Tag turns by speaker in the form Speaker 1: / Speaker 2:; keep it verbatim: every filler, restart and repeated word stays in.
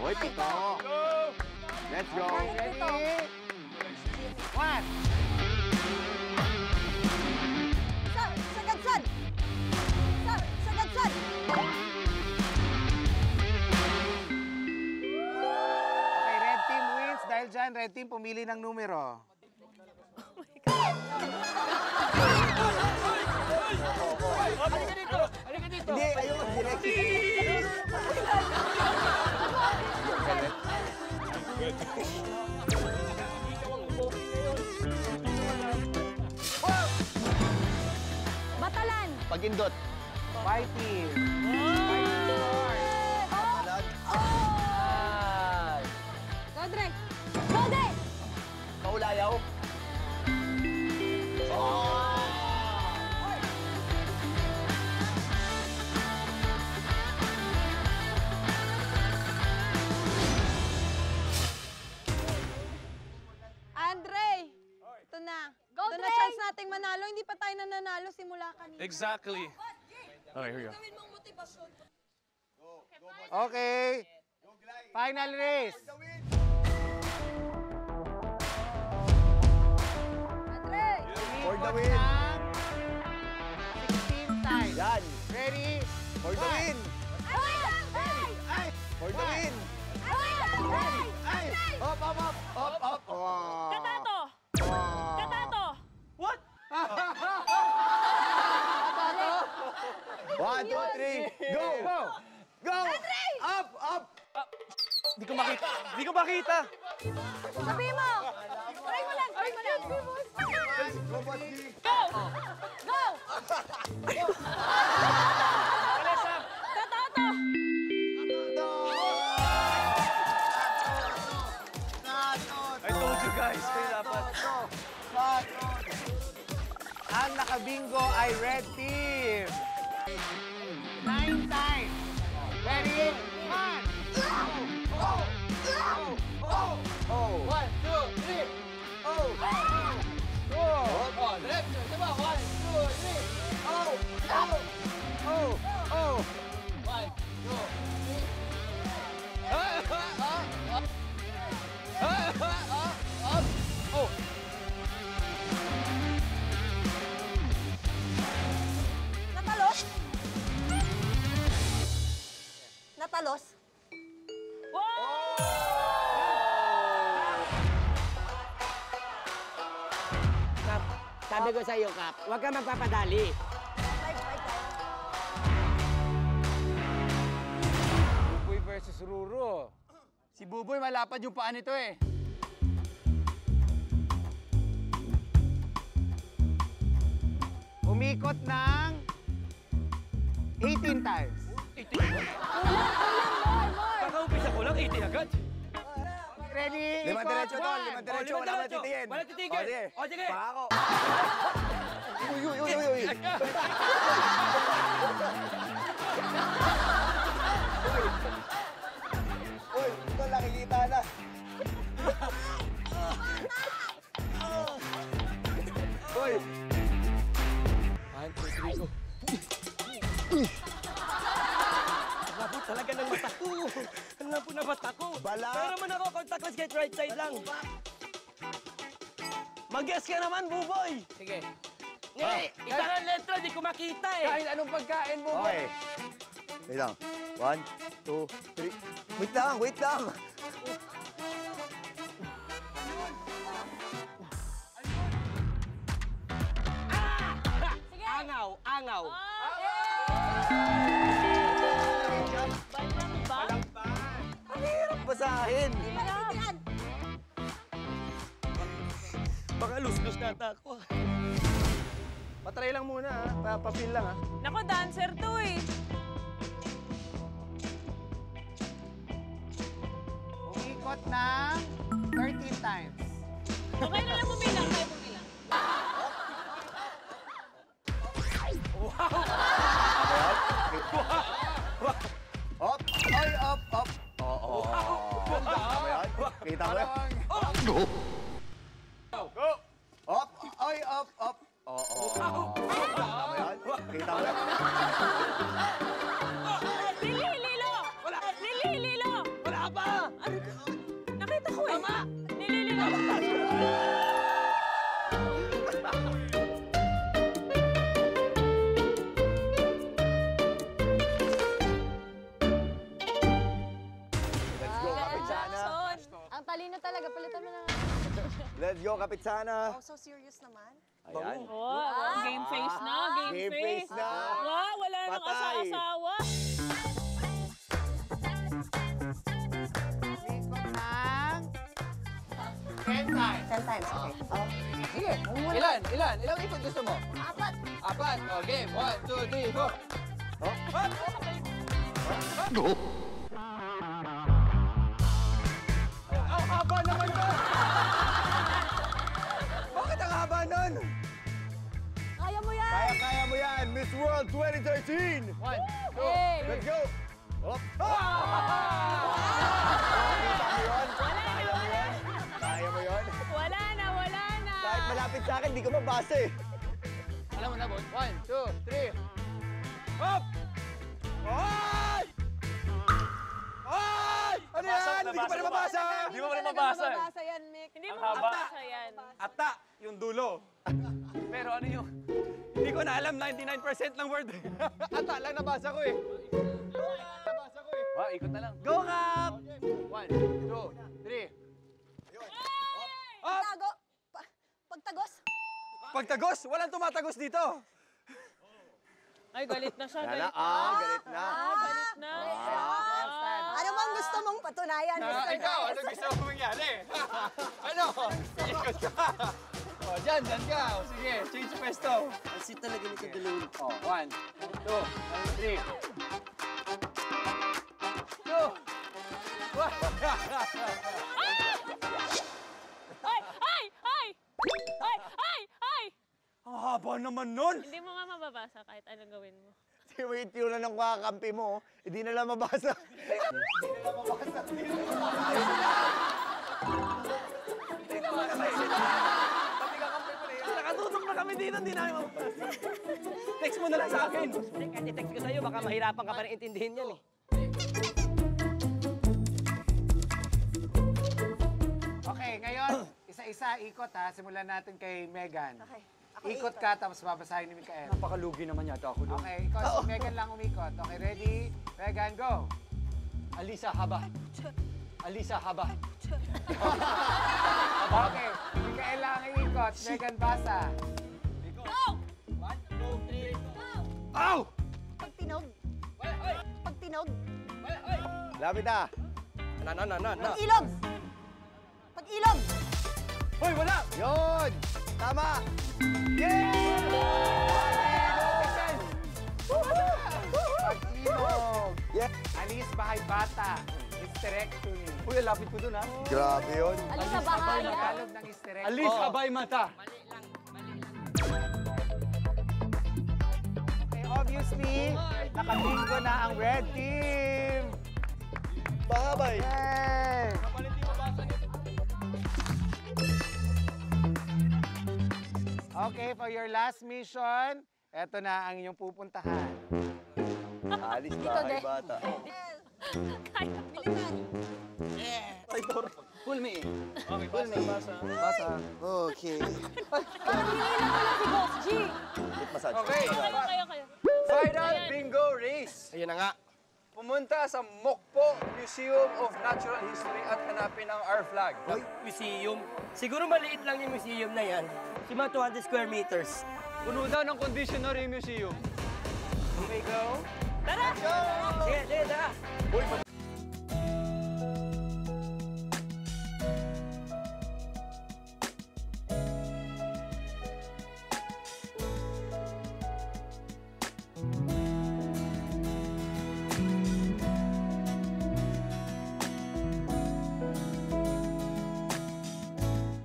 Speaker 1: Uy, pito. Let's go.
Speaker 2: Ready? One.
Speaker 3: Sir, sagad-sad! Sir, sagad-sad!
Speaker 2: Okay, red team wins. Dahil dyan, red team, pumili ng numero.
Speaker 4: Halika dito! Halika dito!
Speaker 1: Hindi, ayun. Direct.
Speaker 3: Batalan!
Speaker 1: Pagindot.
Speaker 2: Fighting.
Speaker 1: Palag.
Speaker 4: Ay!
Speaker 3: Go, Dre! Go, Dre!
Speaker 1: Kaulayaw. Oh!
Speaker 3: Andre! Ito na. Go, Ito na chance nating manalo. Hindi pa tayo nananalo simula kanina.
Speaker 5: Exactly. Okay, here we go.
Speaker 2: Okay. Final race.
Speaker 3: Andre!
Speaker 1: For the
Speaker 2: Ikot
Speaker 1: win.
Speaker 2: ng sixteen times.
Speaker 1: Yan.
Speaker 2: Ready?
Speaker 1: For the win.
Speaker 3: Ay! Ay!
Speaker 1: Ay! For the win.
Speaker 3: Ay! Ay!
Speaker 1: Ay! Hop, hop, hop. Hop, hop. Oh.
Speaker 3: Katato!
Speaker 1: Oh.
Speaker 3: Katato!
Speaker 4: What?
Speaker 1: One, two, three. Go!
Speaker 2: Go!
Speaker 1: Go! Up, up.
Speaker 5: Di ko makita. Di ko makita.
Speaker 3: Sabi mo! Try mo lang! Try mo lang!
Speaker 1: Go, Basti.
Speaker 3: Go! Go!
Speaker 5: Alessa!
Speaker 3: Katato!
Speaker 5: I told you guys. Kayo dapat.
Speaker 2: Ang nakabingo ay red team. Nine times. Ready? One.
Speaker 1: Oh!
Speaker 4: One, two, three!
Speaker 1: Oh!
Speaker 2: Go.
Speaker 4: Oh, diretso! Diba? One, two, three!
Speaker 1: Oh! Oh!
Speaker 2: Oh. Oh.
Speaker 4: One, two, three!
Speaker 2: Oh.
Speaker 3: Natalos? Natalos?
Speaker 4: Kap, sabi ko sa'yo, Kap, huwag ka magpapadali.
Speaker 3: Fight, fight tayo.
Speaker 2: Buboy versus Ruro. Si Buboy malapad yung paa nito eh. Umikot ng eighteen times.
Speaker 5: Kakaumpisa ko lang, eighty agad.
Speaker 2: Ready?
Speaker 1: Limang
Speaker 2: Ikot,
Speaker 1: diretso, Tol.
Speaker 2: one.
Speaker 1: Limang diretso.
Speaker 4: Oh,
Speaker 1: Wala
Speaker 4: limang
Speaker 1: na
Speaker 4: diretso.
Speaker 1: titingin.
Speaker 4: Wala titigil.
Speaker 1: O, sige.
Speaker 4: O, sige.
Speaker 1: Pa ako. Uy, uy, uy, uy, uy. Uy, ito nakikita na. Uy.
Speaker 4: One, two, three, go. Labo talaga ng mata ko. Ang labo na mata ko.
Speaker 1: Bala.
Speaker 4: Pero naman ako, contactless kahit right side lang. Mag-guess ka naman, Buboy. Sige. Ngayon, iba nga letra, di ko makita eh.
Speaker 2: Kahit anong pagkain mo.
Speaker 1: Okay. Wait lang. One, two, three. Wait lang, wait lang.
Speaker 4: Angaw, angaw.
Speaker 1: Ang hirap basahin.
Speaker 4: Baka lus-lus na ata ako.
Speaker 2: Patry lang muna ha. Pa Papil lang ha.
Speaker 3: Nako, dancer to eh.
Speaker 2: Umikot ng thirteen times.
Speaker 3: Okay na lang bumilang. Tayo bumilang.
Speaker 1: Up, ay, up, up. Oo. Tama yan? Kita mo yan? Go! Go! Up, ay, up, up. Oo. Tama yan? Kita mo yan?
Speaker 3: Lili, Lilo! Lili, Lilo!
Speaker 4: Wala ka pa!
Speaker 6: Nakita ko eh.
Speaker 4: Tama!
Speaker 6: Nililinaw.
Speaker 1: Let's go, Kapitsana.
Speaker 3: Ang talino talaga, palitan mo na nga.
Speaker 1: Let's go, Kapitsana.
Speaker 3: Oh, so serious naman.
Speaker 1: Ayan.
Speaker 6: Oh, game face na, game,
Speaker 1: Game face na.
Speaker 6: Wow, wala nang
Speaker 1: Patay.
Speaker 6: asa-asawa.
Speaker 2: Ten times.
Speaker 3: Ten times, okay.
Speaker 2: Sige, ilan? Ilan? Ilang ikot gusto mo?
Speaker 3: Apat.
Speaker 2: Apat. O, game. One, two, three, go. Ang haba naman to! Bakit ang haba nun?
Speaker 3: Kaya mo yan.
Speaker 1: Kaya, kaya mo yan, Miss World twenty thirteen.
Speaker 2: One, two,
Speaker 3: Hey.
Speaker 1: Let's go. Hop.
Speaker 2: ah!
Speaker 1: Kita mo yun? Kaya mo yun? Kaya mo yun?
Speaker 6: Wala na, wala na.
Speaker 1: Kahit malapit sa akin, di ko mabasa eh.
Speaker 2: Alam mo na, Bon. One, two, three. Hop! Ay! Ay! Ano yan? Hindi ko pa rin mabasa!
Speaker 5: Hindi mo pa rin mabasa eh.
Speaker 3: Mabasa yan, Mick.
Speaker 6: Hindi mo
Speaker 5: Ang haba.
Speaker 6: mabasa yan.
Speaker 5: Ata, yung dulo. Pero ano yung... Hindi ko na alam, ninety-nine percent ng word.
Speaker 2: Ata lang nabasa ko eh. Nabasa ko eh.
Speaker 5: Ah, ikot na lang.
Speaker 2: Go, Kap! One, two, three.
Speaker 3: Tago. Pa- Pagtagos.
Speaker 5: Pagtagos, walang tumatagos dito.
Speaker 6: Ay, galit na siya,
Speaker 1: Wala.
Speaker 6: galit na.
Speaker 1: Ah, galit na.
Speaker 6: Ah, galit na.
Speaker 3: Ano bang gusto mong patunayan?
Speaker 2: Ah, ikaw, ano gusto mo mangyari? Ano? Ikot ka. O, dyan, dyan ka. O, sige, change pwesto.
Speaker 4: Kasi talaga nito dalawin.
Speaker 2: O, one, two, three. Two. One.
Speaker 6: Ay, ay, ay! Ay, ay, ay!
Speaker 5: Ang haba naman nun.
Speaker 6: Hindi mo nga mababasa kahit anong gawin mo.
Speaker 1: Sige mo yung tiro ng kakampi mo, hindi na lang mabasa.
Speaker 5: Nakatutok na kami dito, hindi namin mababasa. Text mo na lang sa akin.
Speaker 4: Kahit i-text ko sa'yo, baka mahirapan ka pa rin intindihin yan eh.
Speaker 2: Okay, ngayon, isa-isa ikot ha. Simulan natin kay Megan.
Speaker 3: Okay. Ako
Speaker 2: Ikot ka, tapos babasahin ni Mikael.
Speaker 5: Napakalugi naman yata ako doon.
Speaker 2: Okay, ikaw si Megan lang umikot. Okay, ready? Megan, go!
Speaker 5: Alisa, haba. Alisa, haba.
Speaker 2: Okay, Mikael lang ang ikot. Megan, basa.
Speaker 5: Ow!
Speaker 3: Pagtinog. Pagtinog.
Speaker 1: Lapit na.
Speaker 4: Na, na, na, na, na.
Speaker 3: Pag-ilog. Pag-ilog.
Speaker 5: Hoy, wala!
Speaker 1: Yun! Tama! Pag-ilog! Yeah.
Speaker 2: Alis bahay bata. Hysterectomy.
Speaker 5: Uy, lapit ko doon ha.
Speaker 1: Grabe yun.
Speaker 3: Alis sa bahay.
Speaker 2: Tagalog ng hysterectomy.
Speaker 5: Alis, abay mata.
Speaker 2: Okay, obviously, nakabingo na ang red team.
Speaker 1: Babay!
Speaker 2: Yay! Okay, for your last mission, eto na ang inyong pupuntahan.
Speaker 1: Alis
Speaker 3: Dito,
Speaker 1: ba
Speaker 3: de.
Speaker 1: kay bata?
Speaker 6: Kaya.
Speaker 3: Bilisan.
Speaker 5: Pull me.
Speaker 1: Pull me. Basa. Okay.
Speaker 3: Parang hinihilang ko lang si Boss G.
Speaker 1: Hip massage.
Speaker 2: Okay.
Speaker 6: Kayo, kayo, kayo.
Speaker 2: Final bingo race.
Speaker 4: Ayun na nga.
Speaker 2: Pumunta sa Mokpo Museum of Natural History at hanapin ang our flag.
Speaker 4: Museum. Siguro maliit lang yung museum na yan. Si mga two hundred square meters.
Speaker 5: Puno daw ng conditioner yung museum.
Speaker 2: Okay, go.
Speaker 6: Tara!
Speaker 4: Sige, sige, tara.
Speaker 1: Uy,